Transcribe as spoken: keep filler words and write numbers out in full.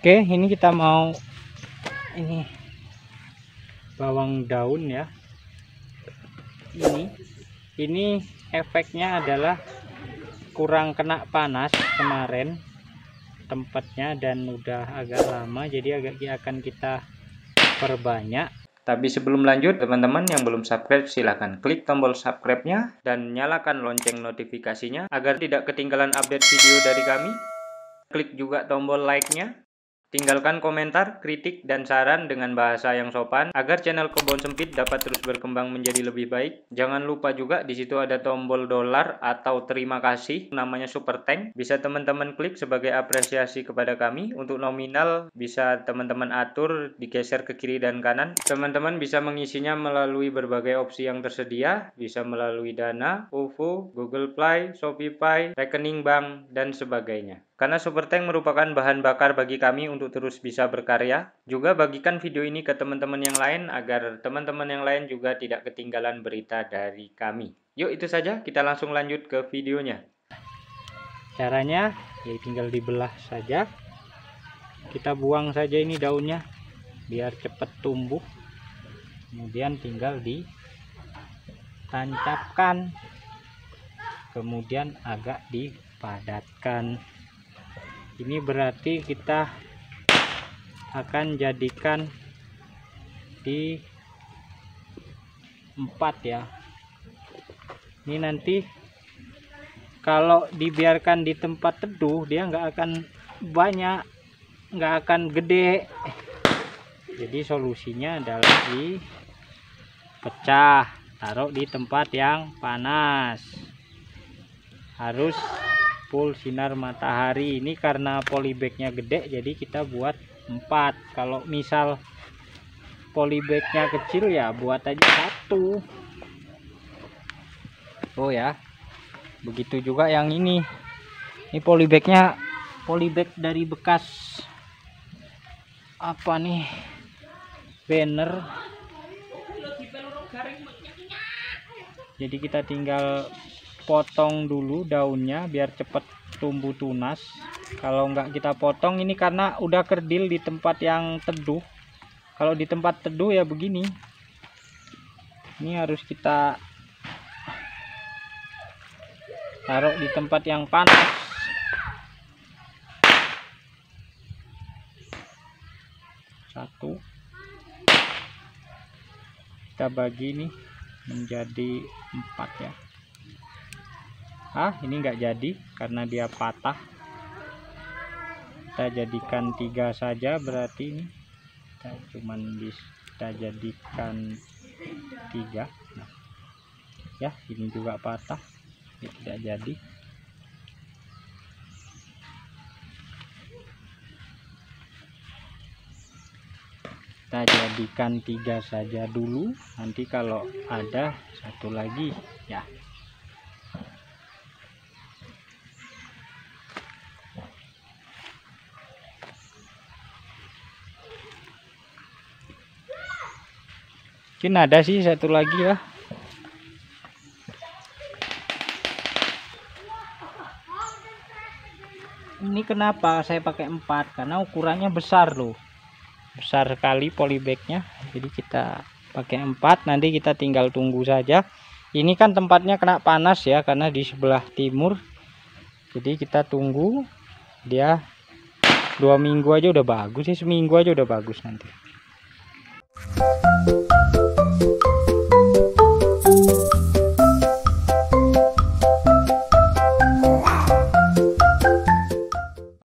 Oke, ini kita mau ini bawang daun ya. Ini ini efeknya adalah kurang kena panas kemarin tempatnya dan udah agak lama, jadi agak akan kita perbanyak. Tapi sebelum lanjut, teman-teman yang belum subscribe silahkan klik tombol subscribe-nya dan nyalakan lonceng notifikasinya agar tidak ketinggalan update video dari kami. Klik juga tombol like-nya. Tinggalkan komentar, kritik, dan saran dengan bahasa yang sopan agar channel Kebon Sempit dapat terus berkembang menjadi lebih baik. Jangan lupa juga di situ ada tombol dolar atau terima kasih, namanya Super Thank. Bisa teman-teman klik sebagai apresiasi kepada kami. Untuk nominal bisa teman-teman atur digeser ke kiri dan kanan. Teman-teman bisa mengisinya melalui berbagai opsi yang tersedia, bisa melalui Dana, O V O, Google Play, Shopee, rekening bank, dan sebagainya. Karena Super Thank merupakan bahan bakar bagi kami untuk terus bisa berkarya. Juga bagikan video ini ke teman-teman yang lain agar teman-teman yang lain juga tidak ketinggalan berita dari kami. Yuk, itu saja, kita langsung lanjut ke videonya. Caranya ya tinggal dibelah saja. Kita buang saja ini daunnya biar cepat tumbuh. Kemudian tinggal ditancapkan. Kemudian agak dipadatkan. Ini berarti kita akan jadikan di empat ya. Ini nanti kalau dibiarkan di tempat teduh dia nggak akan banyak, nggak akan gede. Jadi solusinya adalah dipecah, taruh di tempat yang panas. Harus full sinar matahari. Ini karena polybagnya gede jadi kita buat empat. Kalau misal polybagnya kecil ya buat aja satu. Oh ya, begitu juga yang ini. Ini polybagnya polybag dari bekas apa nih, banner. Jadi kita tinggal potong dulu daunnya biar cepat tumbuh tunas. Kalau enggak kita potong ini karena udah kerdil di tempat yang teduh. Kalau di tempat teduh ya begini. Ini harus kita taruh di tempat yang panas. Satu. Kita bagi nih menjadi empat ya. Ah, ini enggak jadi karena dia patah. Kita jadikan tiga saja, berarti ini kita cuman bisa jadikan tiga. Nah, ya ini juga patah, ini tidak jadi. Kita jadikan tiga saja dulu, nanti kalau ada satu lagi ya. Mungkin ada sih satu lagi ya. Ini kenapa saya pakai empat? Karena ukurannya besar loh. Besar sekali polybagnya. Jadi kita pakai empat. Nanti kita tinggal tunggu saja. Ini kan tempatnya kena panas ya, karena di sebelah timur. Jadi kita tunggu. Dia dua minggu aja udah bagus sih. Seminggu aja udah bagus nanti.